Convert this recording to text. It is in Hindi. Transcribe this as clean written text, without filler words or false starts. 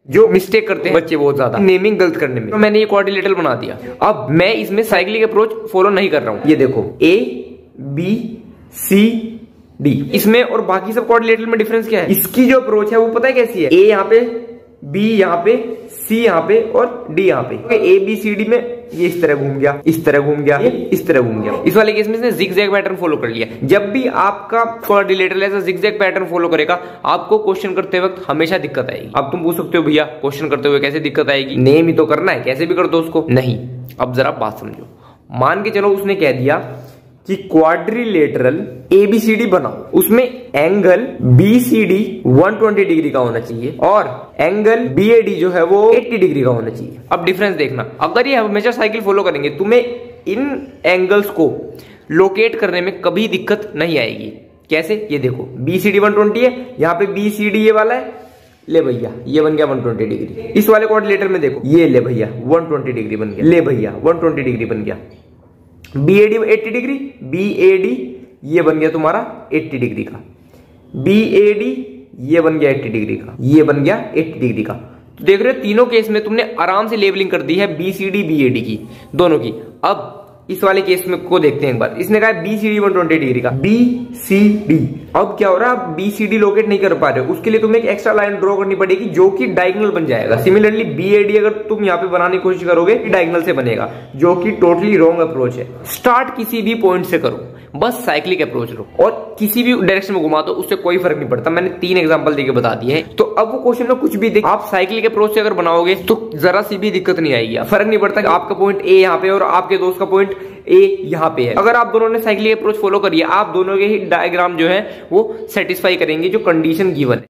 जो मिस्टेक करते हैं बच्चे बहुत ज्यादा नेमिंग गलत करने में। तो मैंने ये क्वाड्रिलेटरल बना दिया। अब मैं इसमें साइक्लिक अप्रोच फॉलो नहीं कर रहा हूं। ये देखो A B C D, इसमें और बाकी सब क्वाड्रिलेटरल में डिफरेंस क्या है? इसकी जो अप्रोच है वो पता है कैसी है? A यहाँ पे, B यहाँ पे, C यहाँ पे और D यहाँ पे। A B C D में ये इस तरह घूम गया, इस तरह घूम गया, ये इस तरह घूम गया। इस वाले केस में इसने जिगजैग पैटर्न फॉलो कर लिया। जब भी आपका क्वाड्रिलेटरल ऐसा जिगजैग पैटर्न फॉलो करेगा, आपको क्वेश्चन करते वक्त हमेशा दिक्कत आएगी। अब तुम पूछ सकते हो भैया क्वेश्चन करते हुए कैसे दिक्कत आएगी? नेम ही तो करना है, कैसे भी कर दो उसको। नहीं, अब जरा बात समझो। मान के चलो उसने कह दिया कि क्वाड्रिलेटरल ABCD बनाओ, उसमें एंगल BCD 120 डिग्री का होना चाहिए और एंगल BAD जो है वो 80 डिग्री का होना चाहिए। अब डिफरेंस देखना, अगर ये हमेशा साइकिल फॉलो करेंगे तुम्हें इन एंगल्स को लोकेट करने में कभी दिक्कत नहीं आएगी। कैसे? ये देखो BCD 120 है, यहाँ पे BCD ये वाला है, ले भैया ये बन गया 120 डिग्री। इस वाले क्वाड्रिलेटर में देखो, ये ले भैया 120 डिग्री बन गया, ले भैया 120 डिग्री बन गया। BAD 80 डिग्री, BAD ये बन गया तुम्हारा 80 डिग्री का, BAD ये बन गया 80 डिग्री का, ये बन गया 80 डिग्री का। तो देख रहे हो तीनों केस में तुमने आराम से लेबलिंग कर दी है BCD BAD की, दोनों की। अब इस वाले केस में को देखते हैं एक बार। इसने कहा BCD 120 डिग्री का, BCD। अब क्या हो रहा है, आप BCD लोकेट नहीं कर पा रहे हो, उसके लिए तुम्हें एक एक्स्ट्रा लाइन ड्रॉ करनी पड़ेगी जो कि डायगोनल बन जाएगा। सिमिलरली BAD अगर तुम यहाँ पे बनाने की कोशिश करोगे डायगोनल से बनेगा, जो कि टोटली रॉन्ग अप्रोच है। स्टार्ट किसी भी पॉइंट से करो, बस साइक्लिक अप्रोच लो और किसी भी डायरेक्शन में घुमा दो, उससे कोई फर्क नहीं पड़ता। मैंने 3 एग्जांपल देके बता दिए हैं। तो अब वो क्वेश्चन में कुछ भी देख, आप साइक्लिक अप्रोच से अगर बनाओगे तो जरा सी भी दिक्कत नहीं आएगी। फर्क नहीं पड़ता कि आपका पॉइंट A यहाँ पे और आपके दोस्त का पॉइंट A यहाँ पे है। अगर आप दोनों ने साइक्लिक अप्रोच फॉलो करिए, आप दोनों के ही डायग्राम जो है वो सेटिस्फाई करेंगे जो कंडीशन गिवन है।